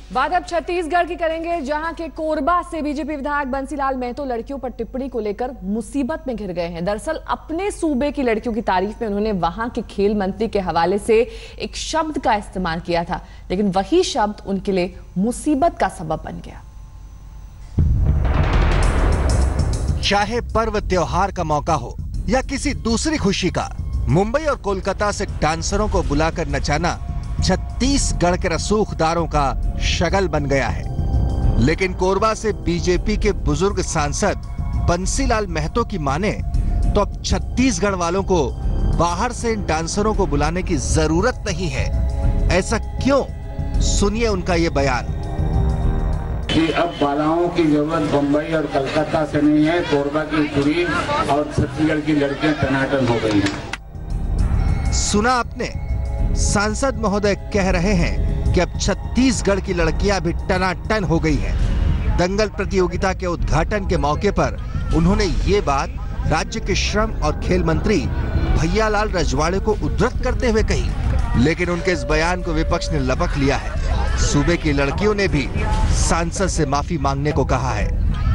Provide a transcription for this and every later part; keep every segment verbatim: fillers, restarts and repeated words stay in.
बात अब छत्तीसगढ़ की करेंगे, जहां के कोरबा से बीजेपी विधायक बंसीलाल महतो लड़कियों पर टिप्पणी को लेकर मुसीबत में घिर गए हैं। दरअसल अपने सूबे की लड़कियों की तारीफ में उन्होंने वहां के खेल मंत्री के हवाले से एक शब्द का इस्तेमाल किया था, लेकिन वही शब्द उनके लिए मुसीबत का सबब बन गया। चाहे पर्व त्योहार का मौका हो या किसी दूसरी खुशी का, मुंबई और कोलकाता से डांसरों को बुलाकर नचाना छत्तीसगढ़ के रसूखदारों का शगल बन गया है। लेकिन कोरबा से बीजेपी के बुजुर्ग सांसद बंसीलाल महतो की माने तो अब छत्तीसगढ़ वालों को बाहर से इन डांसरों को बुलाने की जरूरत नहीं है। ऐसा क्यों? सुनिए उनका ये बयान कि अब बालाओं की जरूरत बंबई और कलकत्ता से नहीं है, कोरबा की कुड़ी और छत्तीसगढ़ की लड़कियां टनाटन हो गई हैं। सुना आपने? सांसद महोदय कह रहे हैं कि अब छत्तीसगढ़ की लड़कियां भी टनाटन हो गई हैं। दंगल प्रतियोगिता के उद्घाटन के मौके पर उन्होंने ये बात राज्य के श्रम और खेल मंत्री भैयालाल रजवाड़े को उद्धृत करते हुए कही, लेकिन उनके इस बयान को विपक्ष ने लपक लिया है। सूबे की लड़कियों ने भी सांसद से माफी मांगने को कहा है।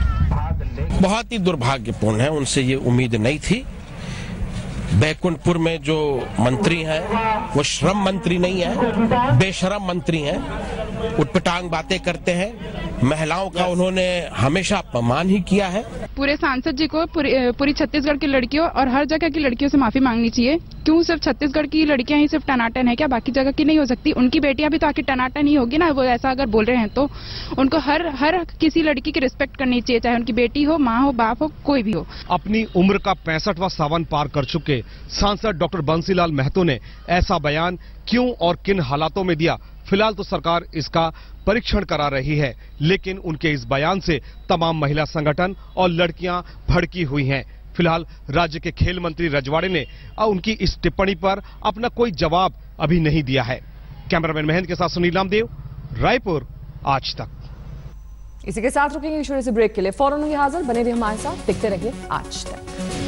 बहुत ही दुर्भाग्यपूर्ण है, उनसे ये उम्मीद नहीं थी। बैकुंठपुर में जो मंत्री हैं वो श्रम मंत्री नहीं है, बेशरम मंत्री हैं, उटपटांग बातें करते हैं। महिलाओं का उन्होंने हमेशा अपमान ही किया है। पूरे सांसद जी को पूरी, पूरी छत्तीसगढ़ की लड़कियों और हर जगह की लड़कियों से माफी मांगनी चाहिए। क्यों सिर्फ छत्तीसगढ़ की लड़कियां ही सिर्फ टनाटन है क्या? बाकी जगह की नहीं हो सकती? उनकी बेटियां भी तो आखिर टनाटन ही होगी ना। वो ऐसा अगर बोल रहे हैं तो उनको हर हर किसी लड़की की रिस्पेक्ट करनी चाहिए, चाहे उनकी बेटी हो, माँ हो, बाप हो, कोई भी हो। अपनी उम्र का पैंसठवां सावन पार कर चुके सांसद डॉक्टर बंसीलाल महतो ने ऐसा बयान क्यों और किन हालातों में दिया? फिलहाल तो सरकार इसका परीक्षण करा रही है, लेकिन उनके इस बयान से तमाम महिला संगठन और लड़कियां भड़की हुई हैं। फिलहाल राज्य के खेल मंत्री रजवाड़े ने उनकी इस टिप्पणी पर अपना कोई जवाब अभी नहीं दिया है। कैमरामैन महेंद्र के साथ सुनील नामदेव, रायपुर, आज तक। इसी के साथ रुकेंगे छोटे से ब्रेक के लिए। फौरन होंगे हाजिर, बने रहिए हमारे साथ, देखते रहिए आज तक।